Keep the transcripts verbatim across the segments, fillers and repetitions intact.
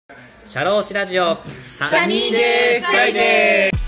シャローシラジオサニーデーフライデー。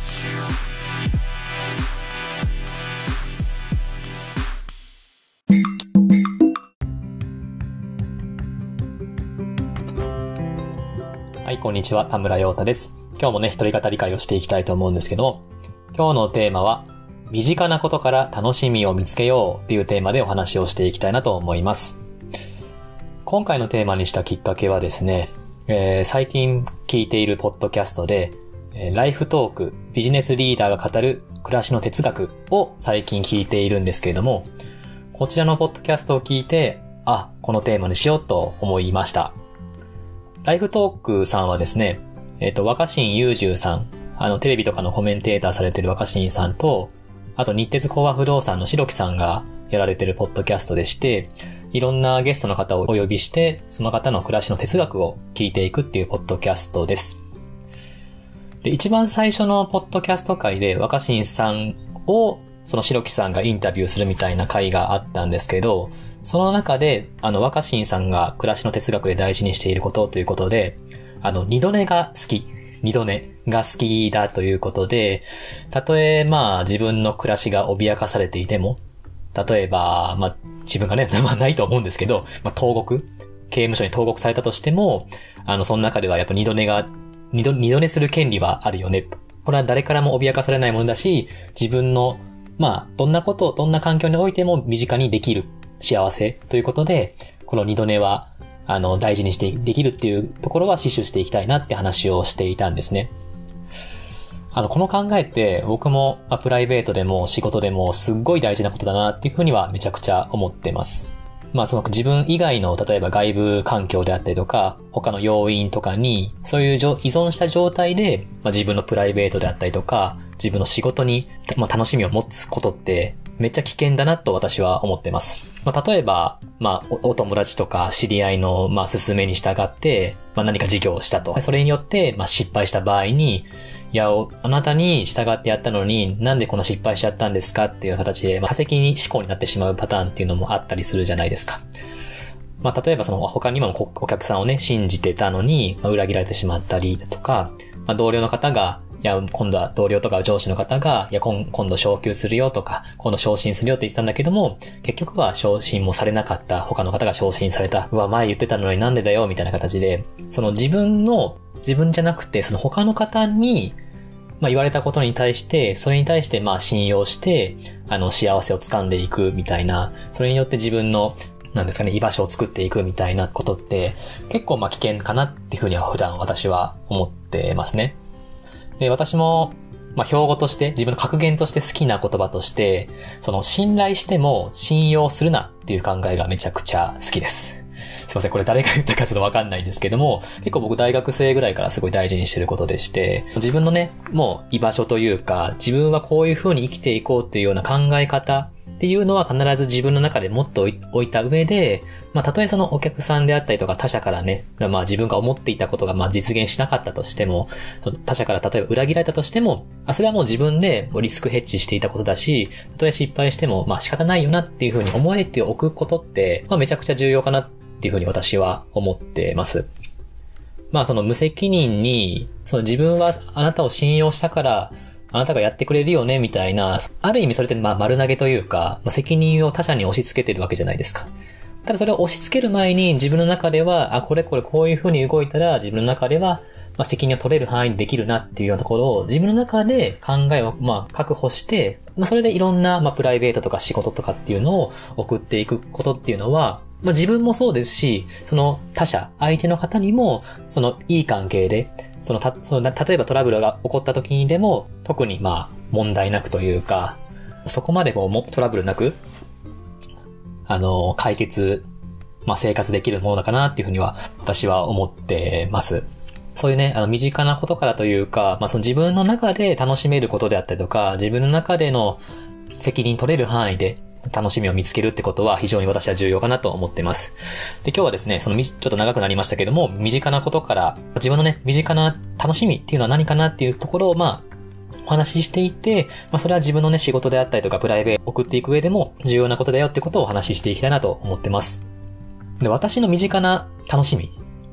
はい、こんにちは、田村陽太です。今日もね、一人語り会をしていきたいと思うんですけども、今日のテーマは、身近なことから楽しみを見つけようっていうテーマでお話をしていきたいなと思います。今回のテーマにしたきっかけはですね、えー、最近聞いているポッドキャストで、えー、ライフトーク、ビジネスリーダーが語る暮らしの哲学を最近聞いているんですけれども、こちらのポッドキャストを聞いて、あ、このテーマにしようと思いました。ライフトークさんはですね、えっと、若新雄十さん、あの、テレビとかのコメンテーターされてる若新さんと、あと、日鉄講和不動産の白木さんがやられてるポッドキャストでして、いろんなゲストの方をお呼びして、その方の暮らしの哲学を聞いていくっていうポッドキャストです。で、一番最初のポッドキャスト回で若新さんを、その白木さんがインタビューするみたいな回があったんですけど、その中で、あの、若新さんが暮らしの哲学で大事にしていることということで、あの、二度寝が好き。二度寝が好きだということで、たとえ、まあ、自分の暮らしが脅かされていても、例えば、まあ、自分がね、まあ、ないと思うんですけど、まあ、投獄、刑務所に投獄されたとしても、あの、その中ではやっぱ二度寝が、二度、二度寝する権利はあるよね。これは誰からも脅かされないものだし、自分の、まあ、どんなこと、どんな環境においても身近にできる幸せということで、この二度寝は、あの、大事にしてできるっていうところは死守していきたいなって話をしていたんですね。あの、この考えって僕も、まあ、プライベートでも仕事でもすっごい大事なことだなっていうふうにはめちゃくちゃ思ってます。まあその自分以外の例えば外部環境であったりとか他の要因とかにそういう依存した状態で、まあ、自分のプライベートであったりとか自分の仕事に、まあ、楽しみを持つことってめっちゃ危険だなと私は思ってます。まあ例えば、まあ お, お友達とか知り合いのまあ勧めに従って、まあ何か事業をしたと。それによってまあ失敗した場合に、いや、あなたに従ってやったのになんでこんな失敗しちゃったんですかっていう形で、まあ、多責に思考になってしまうパターンっていうのもあったりするじゃないですか。まあ例えばその他にもお客さんをね信じてたのに、まあ、裏切られてしまったりだとか、まあ、同僚の方がいや、今度は同僚とか上司の方が、いや、今度昇給するよとか、今度昇進するよって言ってたんだけども、結局は昇進もされなかった、他の方が昇進された、うわ、前言ってたのになんでだよ、みたいな形で、その自分の、自分じゃなくて、その他の方に、まあ言われたことに対して、それに対してまあ信用して、あの、幸せを掴んでいくみたいな、それによって自分の、なんですかね、居場所を作っていくみたいなことって、結構まあ危険かなっていうふうには普段私は思ってますね。で、私も、まあ、標語として、自分の格言として好きな言葉として、その、信頼しても信用するなっていう考えがめちゃくちゃ好きです。すいません、これ誰が言ったかちょっとわかんないんですけども、結構僕大学生ぐらいからすごい大事にしてることでして、自分のね、もう居場所というか、自分はこういう風に生きていこうっていうような考え方っていうのは必ず自分の中で持っておいた上で、まあ、たとえそのお客さんであったりとか他者からね、まあ自分が思っていたことがまあ実現しなかったとしても、その他者から例えば裏切られたとしても、あ、それはもう自分でリスクヘッジしていたことだし、たとえ失敗してもまあ仕方ないよなっていうふうに思えておくことって、まあめちゃくちゃ重要かなっていうふうに私は思ってます。まあその無責任に、その自分はあなたを信用したから、あなたがやってくれるよねみたいな、ある意味それってまあ丸投げというか、まあ、責任を他者に押し付けてるわけじゃないですか。ただそれを押し付ける前に自分の中では、あ、これこれこういう風に動いたら自分の中では、まあ、責任を取れる範囲にできるなっていうようなところを自分の中で考えをまあ確保して、まあ、それでいろんなまあプライベートとか仕事とかっていうのを送っていくことっていうのは、まあ自分もそうですし、その他者、相手の方にもそのいい関係で、そのた、その、例えばトラブルが起こった時にでも、特にまあ、問題なくというか、そこまでこう、トラブルなく、あの、解決、まあ生活できるものだかなっていうふうには、私は思ってます。そういうね、あの、身近なことからというか、まあその自分の中で楽しめることであったりとか、自分の中での責任取れる範囲で、楽しみを見つけるってことは非常に私は重要かなと思っています。で、今日はですね、そのちょっと長くなりましたけども、身近なことから自分のね、身近な楽しみっていうのは何かなっていうところをまあお話ししていて、まあそれは自分のね仕事であったりとかプライベートを送っていく上でも重要なことだよってことをお話ししていきたいなと思ってます。で、私の身近な楽しみ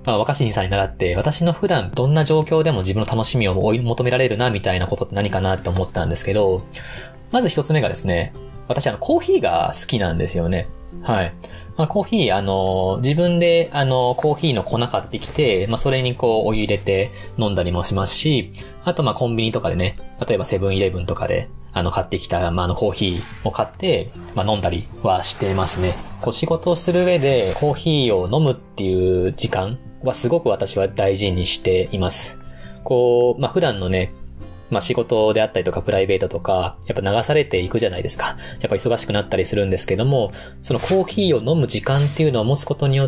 まあ、若新さんに習って、私の普段どんな状況でも自分の楽しみを追い求められるな、みたいなことって何かなって思ったんですけど、まず一つ目がですね、私あの、コーヒーが好きなんですよね。はい。まあ、コーヒー、あの、自分で、あの、コーヒーの粉買ってきて、まあ、それにこう、お湯入れて飲んだりもしますし、あと、ま、コンビニとかでね、例えばセブンイレブンとかで、あの、買ってきた、まあ、あの、コーヒーを買って、まあ、飲んだりはしてますね。こう、仕事をする上で、コーヒーを飲むっていう時間はすごく私は大事にしています。こう、まあ、普段のね、まあ仕事であったりとかプライベートとか、やっぱ流されていくじゃないですか。やっぱ忙しくなったりするんですけども、そのコーヒーを飲む時間っていうのを持つことによって、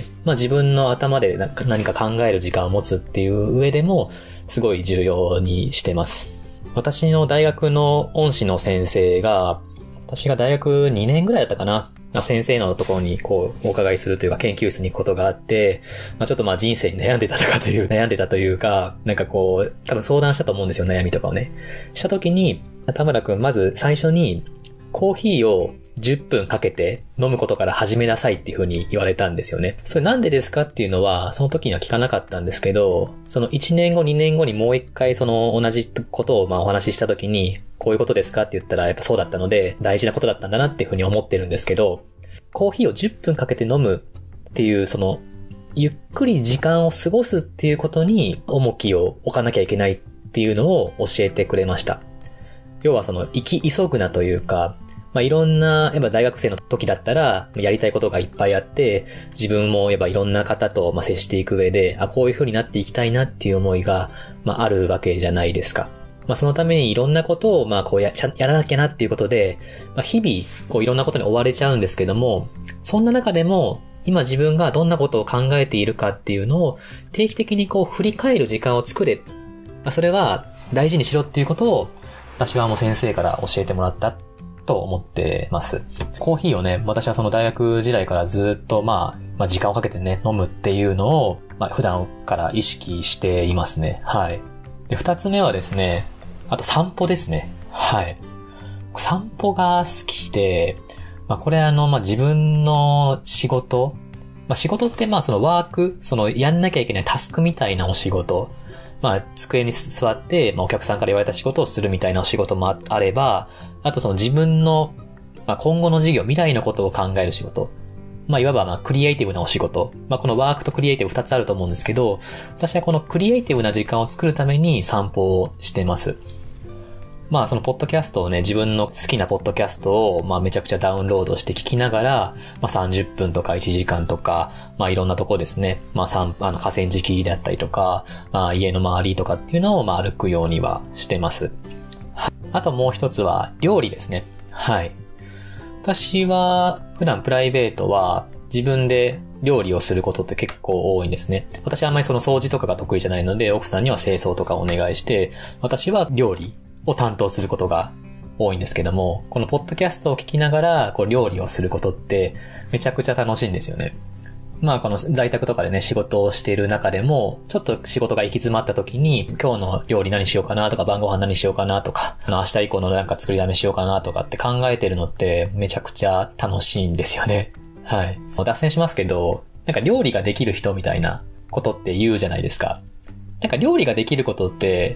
まあ自分の頭で何か考える時間を持つっていう上でも、すごい重要にしてます。私の大学の恩師の先生が、私が大学にねんぐらいだったかな。先生のところにこうお伺いするというか研究室に行くことがあって、まあちょっとまあ人生に悩んでたとかという、悩んでたというか、なんかこう、多分相談したと思うんですよ、悩みとかをね。したときに、田村くんまず最初にコーヒーをじゅっぷんかけて飲むことから始めなさいっていう風に言われたんですよね。それなんでですかっていうのは、その時には聞かなかったんですけど、そのいちねんご、にねんごにもう一回その同じことをまあお話しした時に、こういうことですかって言ったらやっぱそうだったので、大事なことだったんだなっていう風に思ってるんですけど、コーヒーをじゅっぷんかけて飲むっていうその、ゆっくり時間を過ごすっていうことに重きを置かなきゃいけないっていうのを教えてくれました。要はその、生き急ぐなというか、まあ、いろんな、やっぱ大学生の時だったら、やりたいことがいっぱいあって、自分もやっぱいろんな方とまあ接していく上で、あ、こういう風になっていきたいなっていう思いが、まあ、あるわけじゃないですか。まあ、そのためにいろんなことを、まあ、こうや、やらなきゃなっていうことで、まあ、日々、こういろんなことに追われちゃうんですけども、そんな中でも、今自分がどんなことを考えているかっていうのを、定期的にこう振り返る時間を作れ。まあ、それは大事にしろっていうことを、私はもう先生から教えてもらったと思ってます。コーヒーをね、私はその大学時代からずっと、まあ、まあ、時間をかけてね、飲むっていうのを、まあ、普段から意識していますね。はい。で、二つ目はですね、あと散歩ですね。はい。散歩が好きで、まあこれあの、まあ自分の仕事、まあ仕事ってまあそのワーク、そのやんなきゃいけないタスクみたいなお仕事、まあ机に座って、まあお客さんから言われた仕事をするみたいなお仕事もあれば、あとその自分の、まあ今後の事業、未来のことを考える仕事、まあいわばまあクリエイティブなお仕事。まあこのワークとクリエイティブ二つあると思うんですけど、私はこのクリエイティブな時間を作るために散歩をしてます。まあそのポッドキャストをね、自分の好きなポッドキャストをまあめちゃくちゃダウンロードして聞きながら、まあさんじゅっぷんとかいちじかんとか、まあいろんなとこですね、まあ散あの河川敷であったりとか、まあ家の周りとかっていうのをまあ歩くようにはしてます。あともう一つは料理ですね。はい。私は普段プライベートは自分で料理をすることって結構多いんですね。私はあんまりその掃除とかが得意じゃないので、奥さんには清掃とかをお願いして、私は料理を担当することが多いんですけども、このポッドキャストを聞きながらこう料理をすることってめちゃくちゃ楽しいんですよね。まあこの在宅とかでね仕事をしている中でも、ちょっと仕事が行き詰まった時に、今日の料理何しようかなとか、晩ご飯何しようかなとか、あの明日以降のなんか作りだめしようかなとかって考えてるのってめちゃくちゃ楽しいんですよね。はい。脱線しますけど、なんか料理ができる人みたいなことって言うじゃないですか。なんか料理ができることって、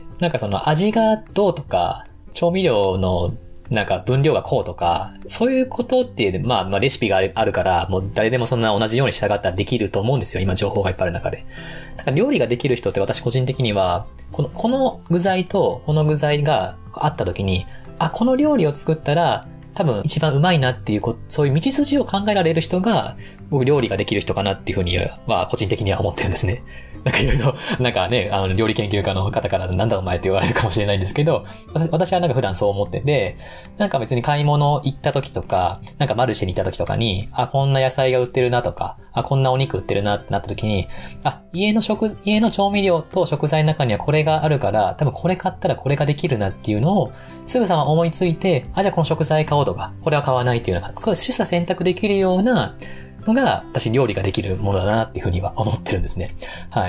なんかその味がどうとか、調味料のなんか分量がこうとか、そういうことっていう、まあ、まあレシピがあるから、もう誰でもそんな同じように従ったらできると思うんですよ。今情報がいっぱいある中で。だから料理ができる人って私個人的には、この、この具材とこの具材があった時に、あ、この料理を作ったら、多分一番うまいなっていう、そういう道筋を考えられる人が、僕料理ができる人かなっていうふうには、個人的には思ってるんですね。なんかいろいろ、なんかね、あの、料理研究家の方からなんだお前って言われるかもしれないんですけど、私はなんか普段そう思ってて、なんか別に買い物行った時とか、なんかマルシェに行った時とかに、あ、こんな野菜が売ってるなとか、あ、こんなお肉売ってるなってなった時に、あ、家の食、家の調味料と食材の中にはこれがあるから、多分これ買ったらこれができるなっていうのを、すぐさま思いついて、あ、じゃあこの食材買おうとか、これは買わないっていうような、これ取捨選択できるようなのが、私料理ができるものだなっていうふうには思ってるんですね。はい。だ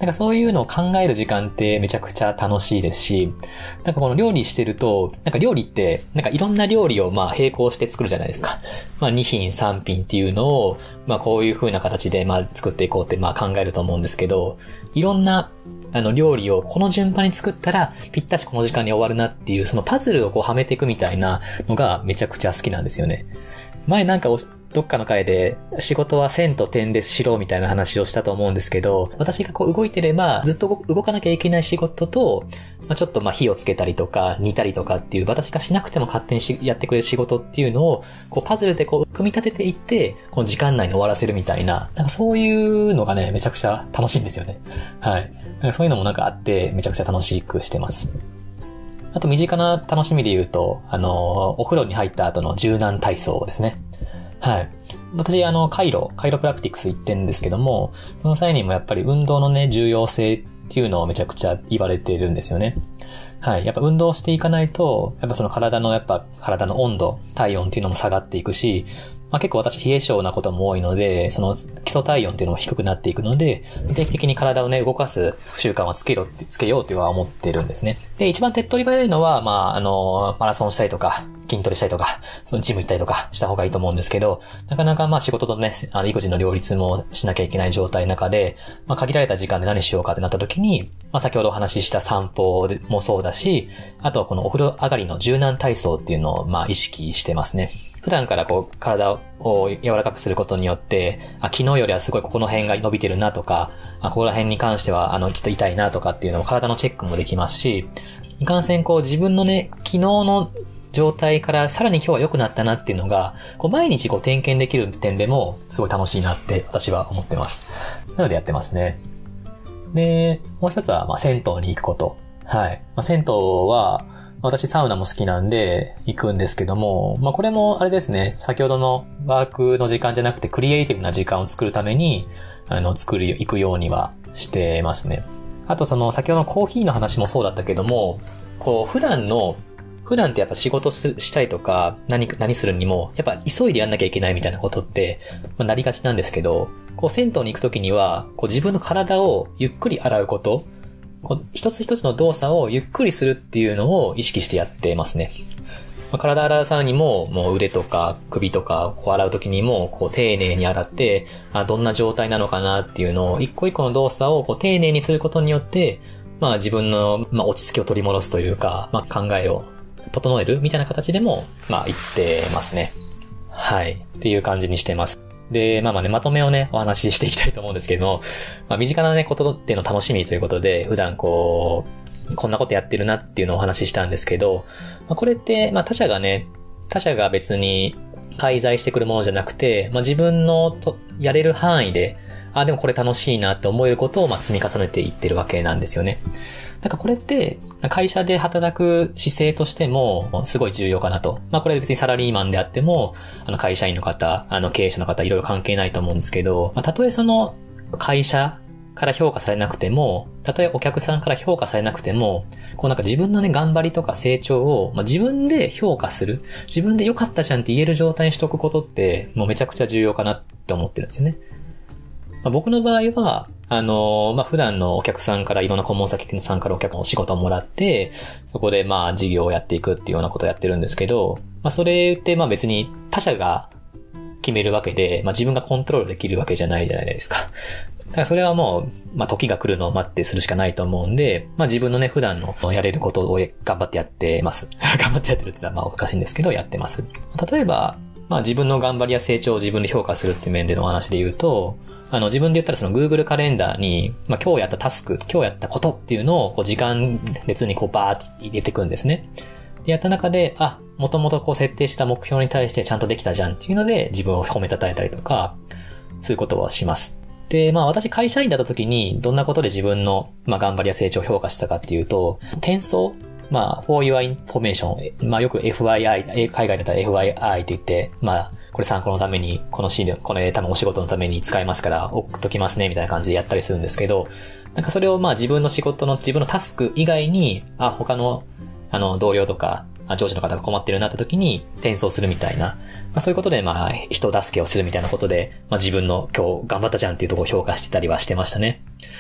なんかそういうのを考える時間ってめちゃくちゃ楽しいですし、なんかこの料理してると、なんか料理って、なんかいろんな料理をまあ並行して作るじゃないですか。まあに品さん品っていうのを、まあこういう風な形でまあ作っていこうってまあ考えると思うんですけど、いろんなあの料理をこの順番に作ったらぴったしこの時間に終わるなっていうそのパズルをこうはめていくみたいなのがめちゃくちゃ好きなんですよね。前なんかどっかの回で仕事は線と点でしろみたいな話をしたと思うんですけど、私がこう動いてればずっと動かなきゃいけない仕事と、まあ、ちょっとまあ火をつけたりとか煮たりとかっていう私がしなくても勝手にしやってくれる仕事っていうのをこうパズルでこう組み立てていってこの時間内に終わらせるみたいな、なんかそういうのがねめちゃくちゃ楽しいんですよね。はい。なんかそういうのもなんかあってめちゃくちゃ楽しくしてます。あと身近な楽しみで言うと、あのお風呂に入った後の柔軟体操ですね。はい。私、あの、カイロ、カイロプラクティクス行ってんですけども、その際にもやっぱり運動のね、重要性っていうのをめちゃくちゃ言われてるんですよね。はい。やっぱ運動していかないと、やっぱその体の、やっぱ体の温度、体温っていうのも下がっていくし、まあ、結構私冷え性なことも多いので、その基礎体温っていうのも低くなっていくので、定期的に体をね、動かす習慣はつけろって、つけようっては思ってるんですね。で、一番手っ取り早いのは、まあ、あの、マラソンしたりとか、筋トレしたりとか、そのジム行ったりとかした方がいいと思うんですけど、なかなかまあ仕事とね、あの育児の両立もしなきゃいけない状態の中で、まあ限られた時間で何しようかってなった時に、まあ先ほどお話しした散歩もそうだし、あとはこのお風呂上がりの柔軟体操っていうのをまあ意識してますね。普段からこう体を柔らかくすることによって、あ、昨日よりはすごいここの辺が伸びてるなとか、あ、ここら辺に関してはあのちょっと痛いなとかっていうのも体のチェックもできますし、いかんせんこう自分のね、昨日の状態からさらに今日は良くなったなっていうのが、こう毎日こう点検できる点でもすごい楽しいなって私は思ってます。なのでやってますね。で、もう一つはまあ銭湯に行くこと。はい。まあ、銭湯は私サウナも好きなんで行くんですけども、まあこれもあれですね、先ほどのワークの時間じゃなくてクリエイティブな時間を作るために、あの作る、行くようにはしてますね。あとその先ほどのコーヒーの話もそうだったけども、こう普段の普段ってやっぱ仕事したりとか何何するにもやっぱ急いでやんなきゃいけないみたいなことって、まあ、なりがちなんですけど、こう銭湯に行くときにはこう自分の体をゆっくり洗うこと、こう一つ一つの動作をゆっくりするっていうのを意識してやってますね。まあ、体洗う際にももう腕とか首とかこう洗うときにもこう丁寧に洗って、あ、どんな状態なのかなっていうのを一個一個の動作をこう丁寧にすることによって、まあ自分のまあ落ち着きを取り戻すというか、まあ考えを整えるみたいな形でも、まあ言ってますね。はい。っていう感じにしてます。で、まあまあね、まとめをね、お話ししていきたいと思うんですけども、まあ身近なね、ことっていうの楽しみということで、普段こう、こんなことやってるなっていうのをお話ししたんですけど、まあこれって、まあ他者がね、他者が別に介在してくるものじゃなくて、まあ自分のとやれる範囲で、あ、でもこれ楽しいなって思えることをまあ積み重ねていってるわけなんですよね。なんかこれって、会社で働く姿勢としても、すごい重要かなと。まあこれ別にサラリーマンであっても、あの会社員の方、あの経営者の方、いろいろ関係ないと思うんですけど、まあたとえその会社から評価されなくても、たとえお客さんから評価されなくても、こうなんか自分のね、頑張りとか成長を、まあ、自分で評価する。自分で良かったじゃんって言える状態にしとくことって、もうめちゃくちゃ重要かなって思ってるんですよね。まあ、僕の場合は、あのー、まあ、普段のお客さんからいろんな顧問先さんからお客のお仕事をもらって、そこでまあ事業をやっていくっていうようなことをやってるんですけど、まあ、それってまあ別に他者が決めるわけで、まあ、自分がコントロールできるわけじゃないじゃないですか。だからそれはもう、まあ、時が来るのを待ってするしかないと思うんで、まあ、自分のね、普段のやれることを頑張ってやってます。頑張ってやってるって言ったらまあおかしいんですけど、やってます。例えば、まあ、自分の頑張りや成長を自分で評価するっていう面でのお話で言うと、あの、自分で言ったらその Google カレンダーに、まあ、今日やったタスク、今日やったことっていうのを、こう、時間列にこう、バーって入れていくんですね。で、やった中で、あ、もともとこう、設定した目標に対してちゃんとできたじゃんっていうので、自分を褒めたたえたりとか、そういうことをします。で、まあ、私会社員だった時に、どんなことで自分の、まあ、頑張りや成長を評価したかっていうと、転送まあ、for your information、まあよく エフアイアイ、海外だったら エフアイアイ って言って、まあ、これ参考のために、この資料、これ多分お仕事のために使えますから送っときますね、みたいな感じでやったりするんですけど、なんかそれをまあ自分の仕事の、自分のタスク以外に、あ、他の、あの、同僚とか、上司の方が困ってるなった時に転送するみたいな、まあそういうことでまあ人助けをするみたいなことで、まあ自分の今日頑張ったじゃんっていうところを評価してたりはしてましたね。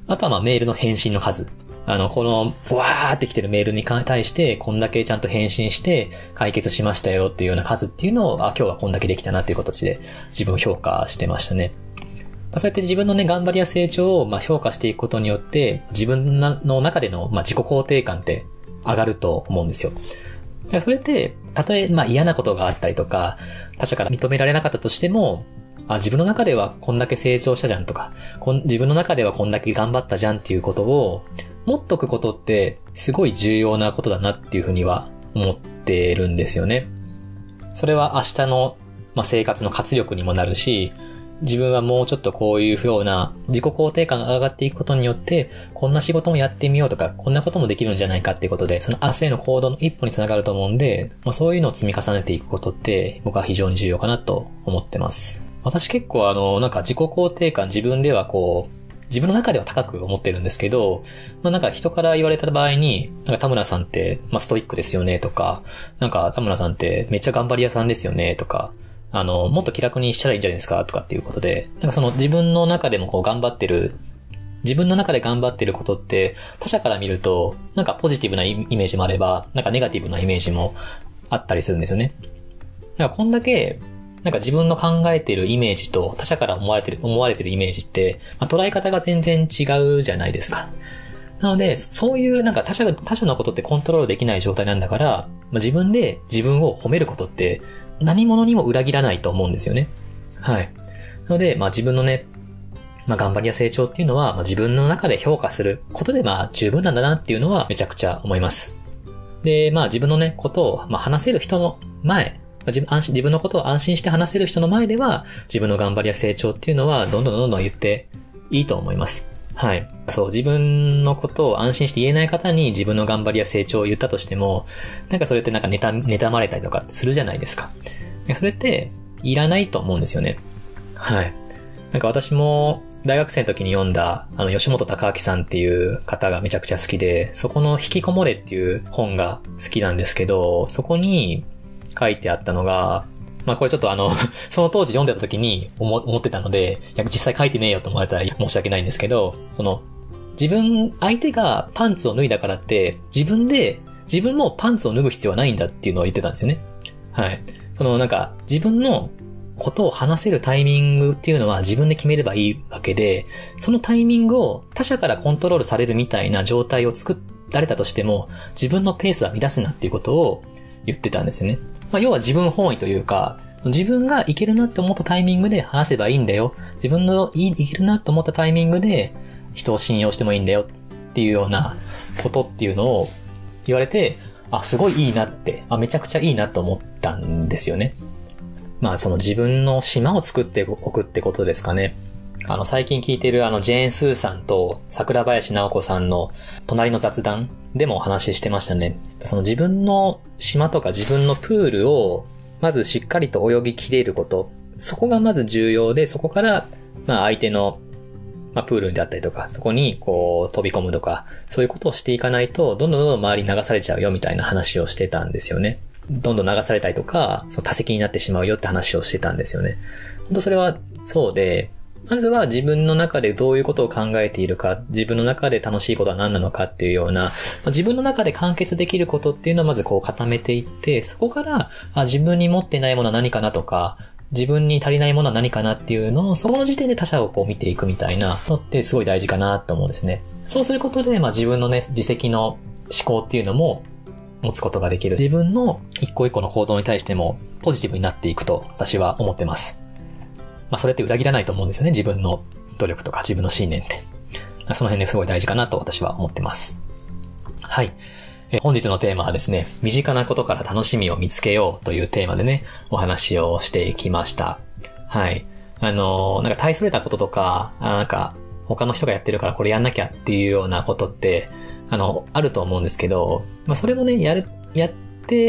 あとはまあメールの返信の数。あの、この、わーって来てるメールに対して、こんだけちゃんと返信して解決しましたよっていうような数っていうのを、あ、今日はこんだけできたなっていう形で自分を評価してましたね。まあ、そうやって自分のね、頑張りや成長をまあ評価していくことによって、自分の中でのまあ自己肯定感って上がると思うんですよ。それって、たとえまあ嫌なことがあったりとか、他者から認められなかったとしても、あ、自分の中ではこんだけ成長したじゃんとか、こん自分の中ではこんだけ頑張ったじゃんっていうことを、持っとくことってすごい重要なことだなっていうふうには思ってるんですよね。それは明日の、まあ、生活の活力にもなるし、自分はもうちょっとこういうような自己肯定感が上がっていくことによって、こんな仕事もやってみようとか、こんなこともできるんじゃないかっていうことで、その明日への行動の一歩につながると思うんで、まあ、そういうのを積み重ねていくことって僕は非常に重要かなと思ってます。私結構あの、なんか自己肯定感自分ではこう、自分の中では高く思ってるんですけど、まあなんか人から言われた場合に、なんか田村さんって、まあストイックですよねとか、なんか田村さんってめっちゃ頑張り屋さんですよねとか、あの、もっと気楽にしたらいいんじゃないですかとかっていうことで、なんかその自分の中でもこう頑張ってる、自分の中で頑張ってることって他者から見ると、なんかポジティブなイメージもあれば、なんかネガティブなイメージもあったりするんですよね。だからこんだけ、なんか自分の考えているイメージと他者から思われてる、思われてるイメージって、まあ、捉え方が全然違うじゃないですか。なので、そういうなんか他者、他者のことってコントロールできない状態なんだから、まあ、自分で自分を褒めることって何者にも裏切らないと思うんですよね。はい。なので、まあ自分のね、まあ頑張りや成長っていうのは、まあ、自分の中で評価することでまあ十分なんだなっていうのはめちゃくちゃ思います。で、まあ自分のね、ことを、まあ話せる人の前、自分、安心、自分のことを安心して話せる人の前では、自分の頑張りや成長っていうのは、どんどんどんどん言っていいと思います。はい。そう、自分のことを安心して言えない方に自分の頑張りや成長を言ったとしても、なんかそれってなんか妬、妬まれたりとかするじゃないですか。それって、いらないと思うんですよね。はい。なんか私も、大学生の時に読んだ、あの、吉本隆明さんっていう方がめちゃくちゃ好きで、そこの引きこもれっていう本が好きなんですけど、そこに、書いてあったのが、まあこれちょっとあの、その当時読んでた時に思思ってたので、いや実際書いてねえよと思われたら申し訳ないんですけど、その、自分、相手がパンツを脱いだからって、自分で、自分もパンツを脱ぐ必要はないんだっていうのを言ってたんですよね。はい。そのなんか、自分のことを話せるタイミングっていうのは自分で決めればいいわけで、そのタイミングを他者からコントロールされるみたいな状態を作られたとしても、自分のペースは乱すなっていうことを言ってたんですよね。まあ、要は自分本位というか、自分がいけるなって思ったタイミングで話せばいいんだよ。自分のいけるなって思ったタイミングで人を信用してもいいんだよっていうようなことっていうのを言われて、あ、すごいいいなって、あ、めちゃくちゃいいなと思ったんですよね。まあその自分の島を作っておくってことですかね。あの最近聞いてるあのジェーン・スーさんと桜林直子さんの隣の雑談でもお話ししてましたね。その自分の島とか自分のプールをまずしっかりと泳ぎ切れること。そこがまず重要で、そこからまあ相手のまあプールであったりとか、そこにこう飛び込むとか、そういうことをしていかないとどんどんどんどん周りに流されちゃうよみたいな話をしてたんですよね。どんどん流されたりとか、その多責になってしまうよって話をしてたんですよね。本当それはそうで、まずは自分の中でどういうことを考えているか、自分の中で楽しいことは何なのかっていうような、自分の中で完結できることっていうのをまずこう固めていって、そこからあ自分に持ってないものは何かなとか、自分に足りないものは何かなっていうのを、そこの時点で他者をこう見ていくみたいなのってすごい大事かなと思うんですね。そうすることで、まあ自分のね、自責の思考っていうのも持つことができる。自分の一個一個の行動に対してもポジティブになっていくと私は思ってます。まあそれって裏切らないと思うんですよね。自分の努力とか自分の信念って。その辺ですごい大事かなと私は思ってます。はい。え本日のテーマはですね、身近なことから楽しみを見つけようというテーマでね、お話をしてきました。はい。あのー、なんか大それたこととか、あなんか他の人がやってるからこれやんなきゃっていうようなことって、あの、あると思うんですけど、まあそれもね、やる、やって、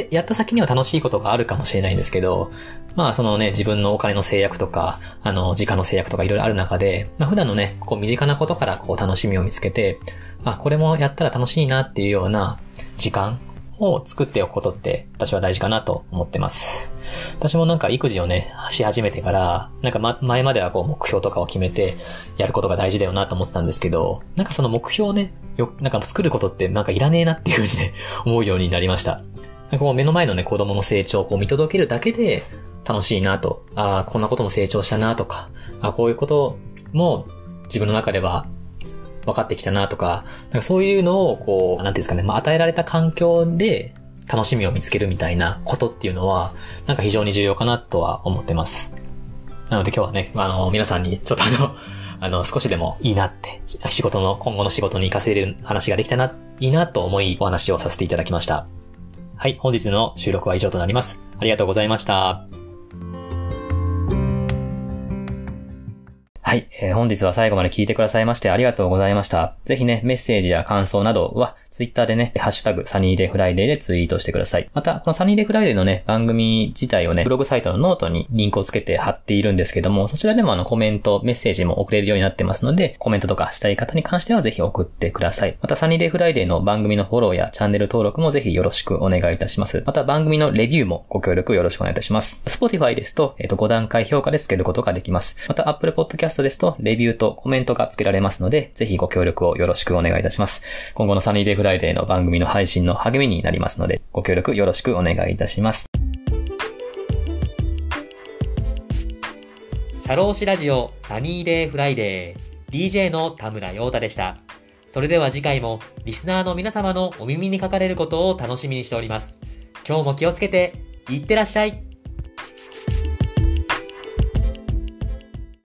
やった先には楽しいことがあるかもしれないんですけど、まあそのね、自分のお金の制約とか、あの、時間の制約とかいろいろある中で、まあ普段のね、こう身近なことからこう楽しみを見つけて、あ、これもやったら楽しいなっていうような時間を作っておくことって私は大事かなと思ってます。私もなんか育児をね、し始めてから、なんか、ま、前まではこう目標とかを決めてやることが大事だよなと思ってたんですけど、なんかその目標をね、よ、なんか作ることってなんかいらねえなっていう風にね、思うようになりました。なんかこう目の前のね、子供の成長をこう見届けるだけで楽しいなと、ああ、こんなことも成長したなとか、あこういうことも自分の中では分かってきたなとか、なんかそういうのをこう、なんていうんですかね、まあ、与えられた環境で楽しみを見つけるみたいなことっていうのは、なんか非常に重要かなとは思ってます。なので今日はね、あの、皆さんにちょっとあの、あの、少しでもいいなって、仕事の、今後の仕事に活かせる話ができたな、いいなと思いお話をさせていただきました。はい、本日の収録は以上となります。ありがとうございました。はい、えー、本日は最後まで聞いてくださいましてありがとうございました。ぜひね、メッセージや感想などは、ツイッターでね、ハッシュタグサニーデイフライデーでツイートしてください。また、このサニーデイフライデーのね、番組自体をね、ブログサイトのノートにリンクをつけて貼っているんですけども、そちらでもあのコメント、メッセージも送れるようになってますので、コメントとかしたい方に関してはぜひ送ってください。また、サニーデイフライデーの番組のフォローやチャンネル登録もぜひよろしくお願いいたします。また、番組のレビューもご協力よろしくお願いいたします。Spotify ですと、えっと、ご段階評価でつけることができます。また、Apple Podcast ですと、レビューとコメントがつけられますので、ぜひご協力をよろしくお願いいたします。今後のサニーデイフライデーの番組の配信の励みになりますので、ご協力よろしくお願いいたします。 社労士ラジオサニーデイフライデー ディージェー の田村陽太でした。それでは次回もリスナーの皆様のお耳にかかれることを楽しみにしております。今日も気をつけていってらっしゃい。